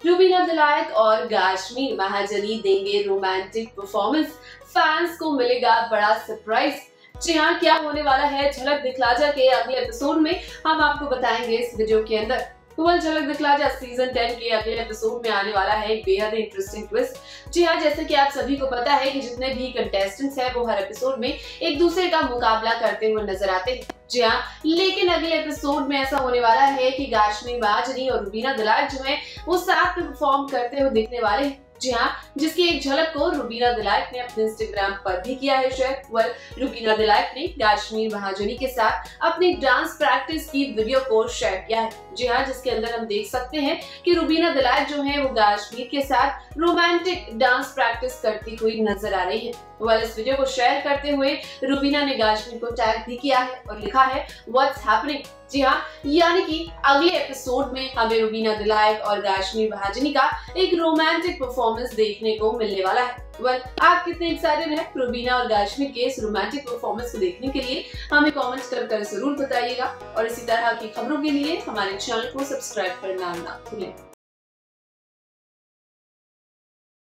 रुबीना दिलायक और गाशमीर महाजनी देंगे रोमांटिक परफॉर्मेंस, फैंस को मिलेगा बड़ा सरप्राइज। जी हाँ, क्या होने वाला है झलक दिखला जा के अगले एपिसोड में हम आपको बताएंगे इस वीडियो के अंदर। झलक दिखला जा सीजन 10 के अगले एपिसोड में आने वाला है एक बेहद इंटरेस्टिंग ट्विस्ट। जी हाँ, जैसे कि आप सभी को पता है कि जितने भी कंटेस्टेंट्स हैं वो हर एपिसोड में एक दूसरे का मुकाबला करते हुए नजर आते हैं। जी हाँ, लेकिन अगले एपिसोड में ऐसा होने वाला है कि गाशमीर महाजनी और रुबीना दिलायक जो है वो साथ में परफॉर्म करते हुए दिखने वाले हैं। जी हाँ, जिसकी एक झलक को रुबीना दिलायक ने अपने इंस्टाग्राम पर भी किया है शेयर। रुबीना दिलायक ने गाशमीर महाजनी के साथ अपनी डांस प्रैक्टिस की वीडियो को शेयर किया है। जी हाँ, जिसके अंदर हम देख सकते हैं कि रुबीना दिलायक जो है वो गाशमीर के साथ रोमांटिक डांस प्रैक्टिस करती हुई नजर आ रही है। इस वीडियो को शेयर करते हुए रुबीना ने गाशमीर को टैग भी किया है और लिखा है व्हाट्स हैपनिंग। जी हाँ, यानी कि अगले एपिसोड में हमें रुबीना दिलायक और गाशमीर महाजनी का एक रोमांटिक परफॉर्मेंस देखने को मिलने वाला है। आप कितने एक्साइटेड हैं रुबीना और गाशमीर के इस रोमांटिक परफॉर्मेंस को देखने के लिए? हमें कमेंट्स कर जरूर बताइएगा और इसी तरह की खबरों के लिए हमारे चैनल को सब्सक्राइब करना ना भूलें।